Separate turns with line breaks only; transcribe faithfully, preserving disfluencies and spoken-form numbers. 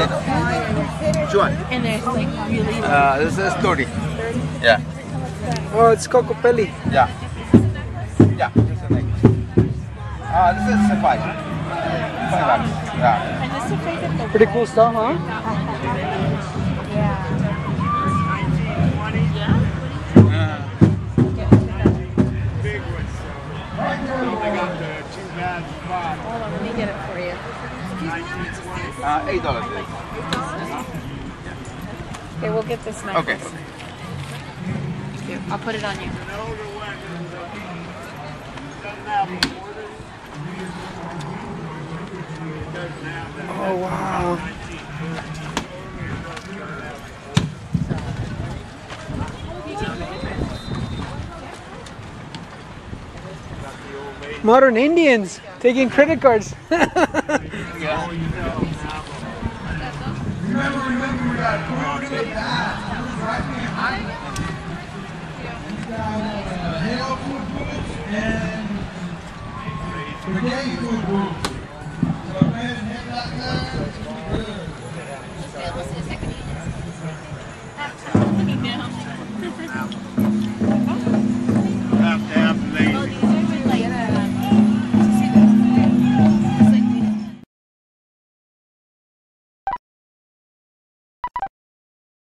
potato. Which one?
And there's like really.
Uh, this is thirty. Yeah.
Oh, it's cocopelli.
Yeah. Yeah. Just a thing. Uh, this is five. Five bucks. Yeah.
And this is like
Pretty cool stuff, huh?
yeah. Hold on, let me get it for you.
Uh, eight dollars.
Okay, we'll get this necklace.
Okay.
Here, I'll put it on you.
Oh, wow. Modern Indians taking credit cards.
Spaghetti food.